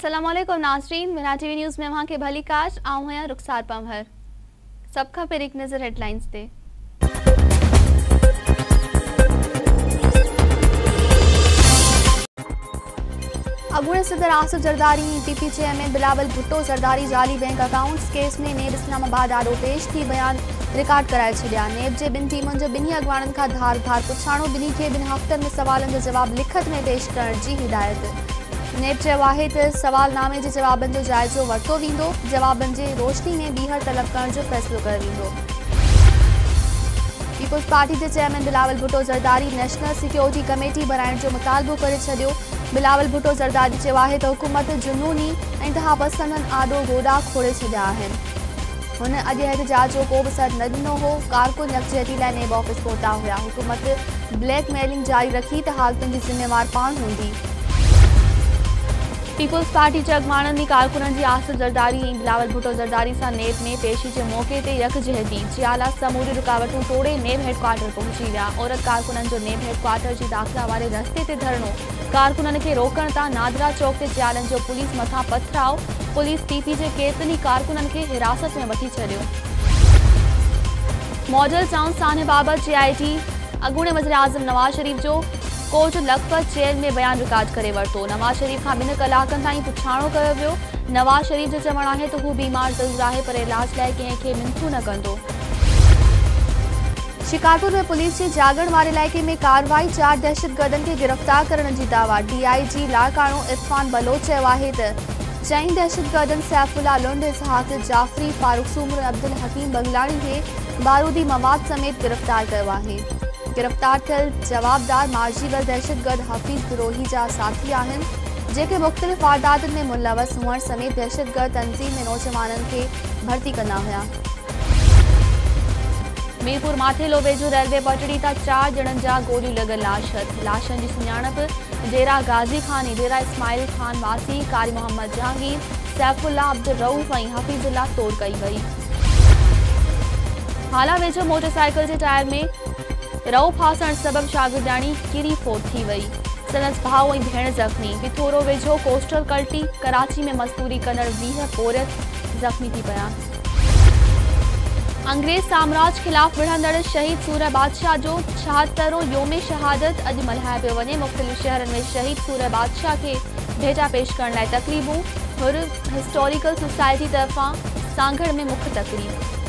अस्सलाम वालेकुम नाज़रीन, मिना टीवी न्यूज़ में वहाँ के भली काश आऊँ हैं रुखसार पंवर। सबका फिर एक नज़र हेडलाइंस दे। अगुणे सदर आसिफ जरदारी टीपी चेयरमैन बिलावल भुट्टो जरदारी जाली बैंक अकाउंट्स केस में नेब इस्लामाबाद आॾो पेश थी बयान रिकॉर्ड कराए छॾिया। नेब जे ॿिनि टीमुनि जो ॿिन्ही अॻवाननि खां धार धार पुछाणो, ॿिन्ही खे 2 हफ़्तनि में सवालनि जो जवाब लिखत में पेश करण जी हिदायत। नेब चयो आहे त सवालनामे जे जवाबनि जो जाइज़ो वरितो वेंदो, जवाबनि जे रोशनी में ॿीहर तलब करण जो फ़ैसिलो कयो वेंदो। पीपुल्स पार्टी जे chairman Bilawal Bhutto Zardari national security committee बनाइण जो मुतालबो करे छॾियो। बिलावल भुट्टो जरदारी चयो आहे त हुकूमत जुनूनी ऐं इंतहापसंदनि आॾो गोॾा खोड़े छॾिया आहिनि। हुन अॼु एहतजाज जो को बि सर न ॾिनो हो। कारकुन यकजहती लाइ नेब ऑफिस पहुता हुआ। हुकूमत ब्लैकमेलिंग जारी रखी त हालतुनि जी ज़िम्मेवार पाण हूंदी। पीपुल्स पार्टी जे अॻवाननि कारकुननि जी आसिफ जरदारी ऐं बिलावल भुट्टो जरदारी सां नेब में पेशी जे मौक़े ते यकजहती जियाला समूरी रुकावटूं तोड़े नेब हेडक्वार्टर पहुची विया। औरत कारकुननि जो नेब हेडक्वार्टर जी दाख़िला वारे रस्ते ते धरणो कारकुननि खे रोकण तां नादरा चौक ते जियालनि जो पुलिस मथां पथराव। पुलिस टीपी जे केतिरनि कारकुननि खे हिरासत में वठी छॾियो। मॉडल टाउन सान्हे बाबति JIT अॻूणे वज़ीर आज़म नवाज़ शरीफ़ जो कोर्ट लखपत जेल में बयान रिकॉर्ड करे वरितो। नवाज़ शरीफ़ खां 2 कलाकनि ताईं पुछाणो कयो वियो। नवाज़ शरीफ़ जो चवणु आहे त हू बीमार ज़रूर आहे पर इलाज लाइ कंहिंखे मिंथू न कंदो। शिकारपुर में पुलिस जे जागण वारे इलाइक़े में कार्रवाई, 4 दहशतगर्दनि खे गिरफ़्तार करण जी दावा। DIG लाड़काणो इरफान बलोच चयो आहे त 4 दहशतगर्दनि सैफुल्ला लुंड, इसहाक जाफ़री, फारूक सूमर, अब्दुल हकीम बंगलानी खे बारूदी मवाद समेत गिरफ़्तार कयो आहे। गिरफ़्तार थियल जवाबदार मार्जीवर दहशतगर्द हफ़ीज़ गिरोही जा साथी आहिनि, जेके मुख़्तलिफ़ वारदातुनि में मुलवस हुअण समेत दहशतगर्द तंज़ीम में नौजवाननि खे भर्ती कंदा हुआ। मीरपुर माथेलो वेझो रेलवे पटड़ी तां 4 ॼणनि जा गोलियूं लॻल लाशनि जी सुञाणप डेरा गाज़ी खान, डेरा इस्माइल खान वासी, कारी मोहम्मद जहांगीर, सैफुल्ला, अब्दुल रऊफ़ ऐं हफ़ीज़ुल्ला तौर कई वई। हाला वेझो मोटरसाइकिल जे टायर में रऊ फासण सबब शागिर्दाणी किरी फोत थी वई। संदसि भाउ ऐं भेण ज़ख़्मी। पिथोरो वेझो कोस्टल कल्टी कराची में मज़दूरी कंदड़ 20 पोरियत ज़ख़्मी थी पिया। अंग्रेज़ साम्राज्य ख़िलाफ़ विढ़ंदड़ शहीद सूर बादशाह जो 76 योम शहादत अॼु मल्हायो पियो वञे। मुख़्तलिफ़ शहरनि में शहीद सूर बादशाह खे भेटा पेश करण लाइ तक़रीबूं। हुर हिस्टोरिकल सोसाइटी तरफ़ां सांगड़ में मुख्य तक़रीब।